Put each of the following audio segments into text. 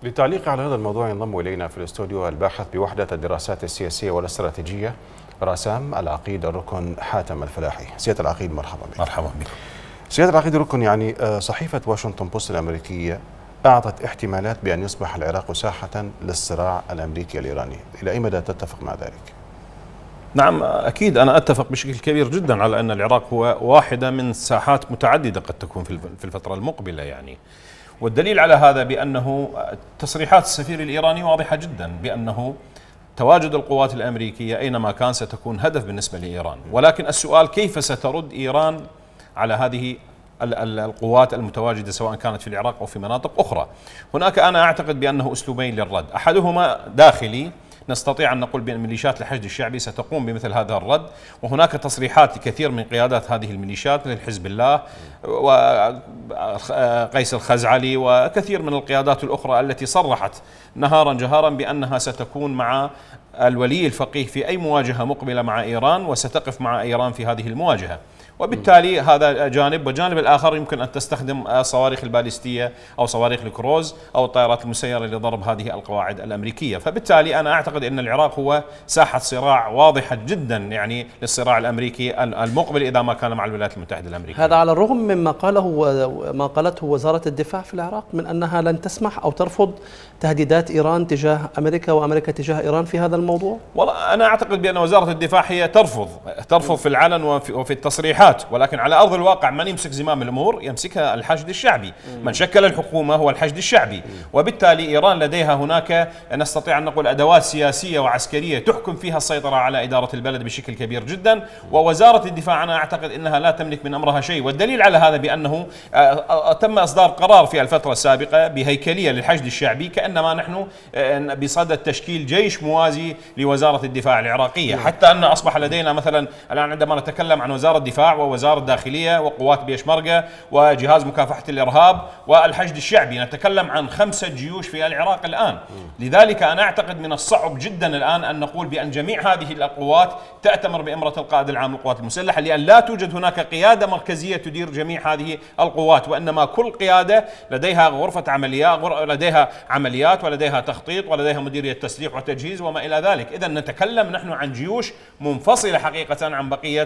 للتعليق على هذا الموضوع ينضم إلينا في الاستوديو الباحث بوحدة الدراسات السياسية والاستراتيجية رسام العقيد الركن حاتم الفلاحي. سيادة العقيد مرحبا بك. مرحبا بك. سيادة العقيد الركن، يعني صحيفة واشنطن بوست الأمريكية أعطت احتمالات بأن يصبح العراق ساحة للصراع الأمريكي الإيراني، إلى أي مدى تتفق مع ذلك؟ نعم أكيد، أنا أتفق بشكل كبير جدا على أن العراق هو واحدة من ساحات متعددة قد تكون في الفترة المقبلة يعني. والدليل على هذا بأنه تصريحات السفير الإيراني واضحة جدا بأنه تواجد القوات الأمريكية أينما كان ستكون هدف بالنسبة لإيران، ولكن السؤال كيف سترد إيران على هذه القوات المتواجدة سواء كانت في العراق أو في مناطق أخرى. هناك أنا أعتقد بأنه أسلوبين للرد، أحدهما داخلي، نستطيع أن نقول بأن ميليشيات الحشد الشعبي ستقوم بمثل هذا الرد، وهناك تصريحات لكثير من قيادات هذه الميليشيات مثل حزب الله وقيس الخزعلي وكثير من القيادات الأخرى التي صرحت نهارا جهارا بأنها ستكون مع الولي الفقيه في أي مواجهة مقبلة مع إيران، وستقف مع إيران في هذه المواجهة. وبالتالي هذا جانب، والجانب الآخر يمكن أن تستخدم الصواريخ الباليستية أو صواريخ الكروز أو الطائرات المسيرة لضرب هذه القواعد الأمريكية. فبالتالي أنا أعتقد أن العراق هو ساحة صراع واضحة جدا يعني للصراع الأمريكي المقبل إذا ما كان مع الولايات المتحدة الأمريكية. هذا على الرغم مما قالته وزارة الدفاع في العراق من أنها لن تسمح أو ترفض تهديدات إيران تجاه أمريكا وأمريكا تجاه إيران في هذا الموضوع. والله أنا أعتقد بأن وزارة الدفاع هي ترفض في العلن وفي التصريحات، ولكن على أرض الواقع من يمسك زمام الأمور يمسكها الحشد الشعبي، من شكل الحكومة هو الحشد الشعبي. وبالتالي إيران لديها هناك نستطيع أن نقول أدوات سياسية وعسكرية تحكم فيها السيطرة على إدارة البلد بشكل كبير جدا، ووزارة الدفاع أنا أعتقد أنها لا تملك من أمرها شيء. والدليل على هذا بأنه تم إصدار قرار في الفترة السابقة بهيكلية للحشد الشعبي كأنما نحن بصدد تشكيل جيش موازي لوزارة الدفاع العراقية، حتى أن أصبح لدينا مثلا الآن عندما نتكلم عن وزارة الدفاع ووزارة الداخلية وقوات بيشمركة وجهاز مكافحة الإرهاب والحشد الشعبي، نتكلم عن 5 جيوش في العراق الآن. لذلك أنا أعتقد من الصعب جدا الآن أن نقول بأن جميع هذه القوات تأتمر بإمرة القائد العام للقوات المسلحة، لأن لا توجد هناك قيادة مركزية تدير جميع هذه القوات، وإنما كل قيادة لديها غرفة عمليات، لديها عمليات ولديها تخطيط ولديها مديرية تسليح وتجهيز وما إلى ذلك. إذن نتكلم نحن عن جيوش منفصلة حقيقة عن بقية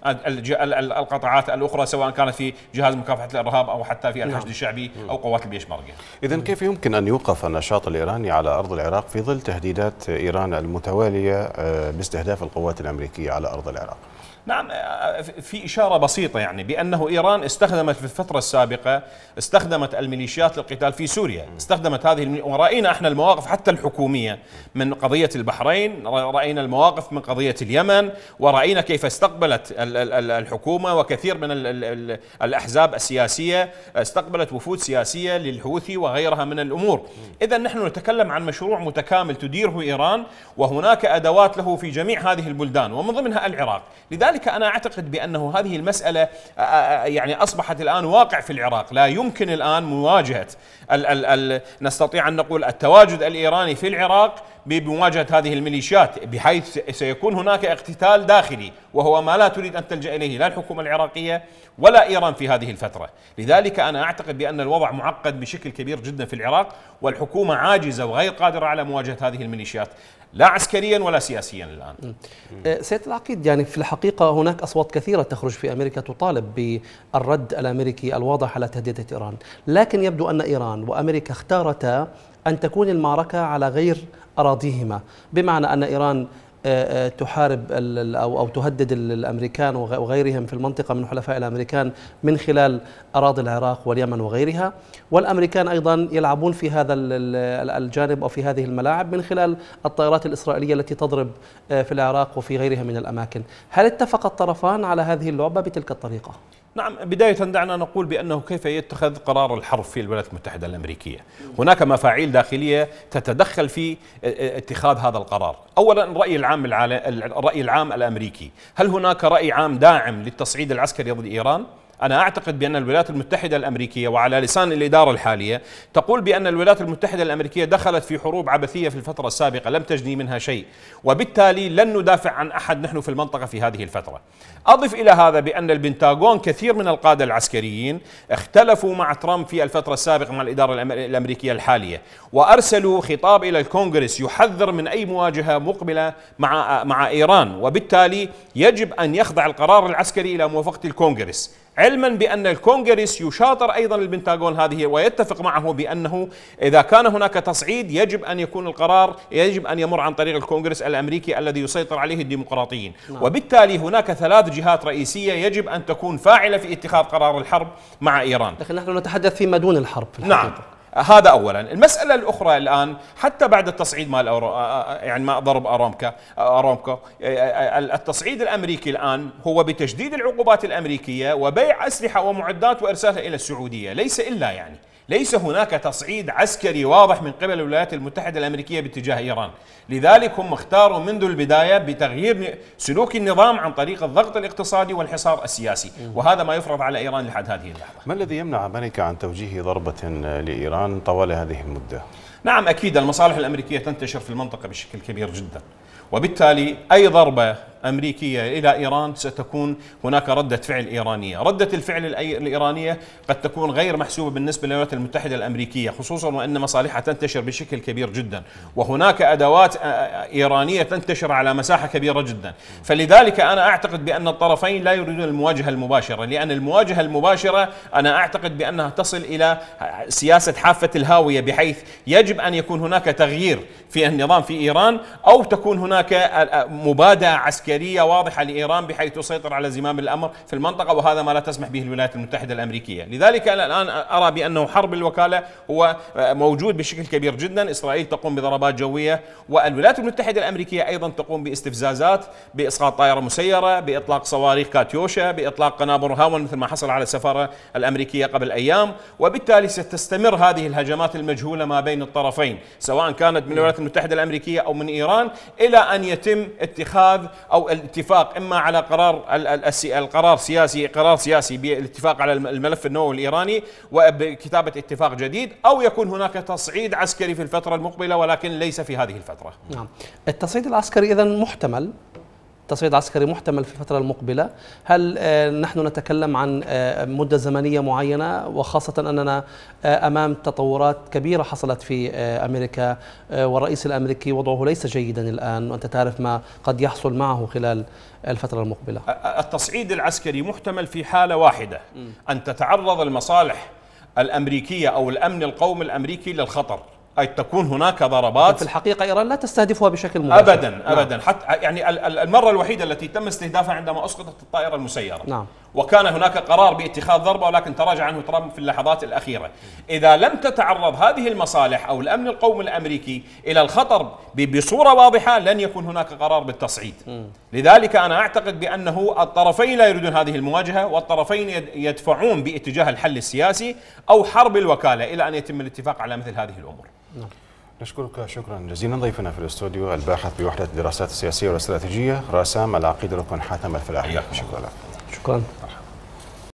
القطاعات الأخرى سواء كانت في جهاز مكافحة الإرهاب أو حتى في الحشد الشعبي أو قوات البيشمركة. إذن كيف يمكن أن يوقف النشاط الإيراني على أرض العراق في ظل تهديدات إيران المتوالية باستهداف القوات الأمريكية على أرض العراق؟ نعم، في إشارة بسيطة يعني بأنه إيران استخدمت في الفترة السابقة الميليشيات للقتال في سوريا، استخدمت هذه ورأينا احنا المواقف حتى الحكومية من قضية البحرين، رأينا المواقف من قضية اليمن، ورأينا كيف استقبلت الحكومة وكثير من الأحزاب السياسية استقبلت وفود سياسية للحوثي وغيرها من الأمور. إذا نحن نتكلم عن مشروع متكامل تديره إيران، وهناك أدوات له في جميع هذه البلدان ومن ضمنها العراق. لذلك أنا أعتقد بأنه هذه المسألة يعني أصبحت الآن واقع في العراق، لا يمكن الآن مواجهة نستطيع أن نقول التواجد الإيراني في العراق بمواجهة هذه الميليشيات، بحيث سيكون هناك اقتتال داخلي، وهو ما لا تريد أن تلجأ إليه لا الحكومة العراقية ولا إيران في هذه الفترة. لذلك أنا أعتقد بأن الوضع معقد بشكل كبير جدا في العراق، والحكومة عاجزة وغير قادرة على مواجهة هذه الميليشيات لا عسكريا ولا سياسيا الآن. سيد العقيد، يعني في الحقيقة هناك أصوات كثيرة تخرج في أمريكا تطالب بالرد الأمريكي الواضح على تهديدات إيران، لكن يبدو أن إيران وأمريكا اختارتا أن تكون المعركة على غير أراضيهما، بمعنى أن إيران تحارب أو تهدد الأمريكان وغيرهم في المنطقة من حلفاء الأمريكان من خلال أراضي العراق واليمن وغيرها، والأمريكان أيضا يلعبون في هذا الجانب أو في هذه الملاعب من خلال الطائرات الإسرائيلية التي تضرب في العراق وفي غيرها من الأماكن. هل اتفق الطرفان على هذه اللعبة بتلك الطريقة؟ نعم، بداية دعنا نقول بأنه كيف يتخذ قرار الحرب في الولايات المتحدة الأمريكية. هناك مفاعيل داخلية تتدخل في اتخاذ هذا القرار. أولا الرأي العام الأمريكي، هل هناك رأي عام داعم للتصعيد العسكري ضد إيران؟ أنا أعتقد بأن الولايات المتحدة الأمريكية وعلى لسان الإدارة الحالية تقول بأن الولايات المتحدة الأمريكية دخلت في حروب عبثية في الفترة السابقة لم تجني منها شيء، وبالتالي لن ندافع عن أحد نحن في المنطقة في هذه الفترة. أضف إلى هذا بأن البنتاغون كثير من القادة العسكريين اختلفوا مع ترامب في الفترة السابقة مع الإدارة الأمريكية الحالية، وأرسلوا خطاب إلى الكونغرس يحذر من أي مواجهة مقبلة مع إيران، وبالتالي يجب أن يخضع القرار العسكري إلى موافقة الكونغرس، علما بأن الكونغرس يشاطر أيضا البنتاغون هذه ويتفق معه بأنه إذا كان هناك تصعيد يجب أن يكون القرار يجب أن يمر عن طريق الكونغرس الأمريكي الذي يسيطر عليه الديمقراطيين. وبالتالي هناك 3 جهات رئيسية يجب أن تكون فاعلة في اتخاذ قرار الحرب مع إيران. لكن نحن نتحدث فيما دون الحرب في الحقيقة. نعم، هذا اولا. المساله الاخرى الان حتى بعد التصعيد مال يعني ما ضرب ارامكو التصعيد الامريكي الان هو بتجديد العقوبات الامريكيه وبيع اسلحه ومعدات وارسالها الى السعوديه، ليس هناك تصعيد عسكري واضح من قبل الولايات المتحدة الأمريكية باتجاه إيران. لذلك هم اختاروا منذ البداية بتغيير سلوك النظام عن طريق الضغط الاقتصادي والحصار السياسي، وهذا ما يفرض على إيران لحد هذه اللحظة. ما الذي يمنع أمريكا عن توجيه ضربة لإيران طوال هذه المدة؟ نعم، أكيد المصالح الأمريكية تنتشر في المنطقة بشكل كبير جدا، وبالتالي أي ضربة أمريكية إلى إيران ستكون هناك ردة فعل إيرانية. ردة الفعل الإيرانية قد تكون غير محسوبة بالنسبة للولايات المتحدة الأمريكية، خصوصا وأن مصالحها تنتشر بشكل كبير جدا، وهناك أدوات إيرانية تنتشر على مساحة كبيرة جدا. فلذلك أنا أعتقد بأن الطرفين لا يريدون المواجهة المباشرة، لأن المواجهة المباشرة أنا أعتقد بأنها تصل إلى سياسة حافة الهاوية، بحيث يجب أن يكون هناك تغيير في النظام في إيران، أو تكون هناك مبادرة عسكرية واضحة لإيران بحيث تسيطر على زمام الأمر في المنطقة، وهذا ما لا تسمح به الولايات المتحدة الأمريكية. لذلك أنا الآن أرى بأنه حرب الوكالة هو موجود بشكل كبير جدا. إسرائيل تقوم بضربات جوية، والولايات المتحدة الأمريكية أيضا تقوم باستفزازات، بإسقاط طائرة مسيرة، بإطلاق صواريخ كاتيوشا، بإطلاق قنابل هاون مثل ما حصل على السفارة الأمريكية قبل أيام. وبالتالي ستستمر هذه الهجمات المجهولة ما بين الطرفين، سواء كانت من الولايات المتحدة الأمريكية أو من إيران، إلى أن يتم اتخاذ أو الاتفاق إما على قرار سياسي بالاتفاق على الملف النووي الإيراني وبكتابة اتفاق جديد، أو يكون هناك تصعيد عسكري في الفترة المقبلة ولكن ليس في هذه الفترة. نعم، التصعيد العسكري إذن محتمل، تصعيد عسكري محتمل في الفترة المقبلة. هل نحن نتكلم عن مدة زمنية معينة، وخاصة أننا أمام تطورات كبيرة حصلت في أمريكا، والرئيس الأمريكي وضعه ليس جيدا الآن، وأنت تعرف ما قد يحصل معه خلال الفترة المقبلة؟ التصعيد العسكري محتمل في حالة واحدة، أن تتعرض المصالح الأمريكية أو الأمن القومي الأمريكي للخطر، أي تكون هناك ضربات. في الحقيقة إيران لا تستهدفها بشكل مباشر أبدا. حتى يعني المرة الوحيدة التي تم استهدافها عندما أسقطت الطائرة المسيرة. نعم. وكان هناك قرار باتخاذ ضربة ولكن تراجع عنه ترامب في اللحظات الأخيرة. إذا لم تتعرض هذه المصالح أو الأمن القومي الأمريكي إلى الخطر بصورة واضحة لن يكون هناك قرار بالتصعيد. لذلك أنا أعتقد بأنه الطرفين لا يريدون هذه المواجهة، والطرفين يدفعون باتجاه الحل السياسي أو حرب الوكالة إلى أن يتم الاتفاق على مثل هذه الأمور. نشكرك شكرا جزيلا. ضيفنا في الاستوديو الباحث بوحدة الدراسات السياسية والاستراتيجية راسام العقيد ركن حاتم الفلاحي. شكرا.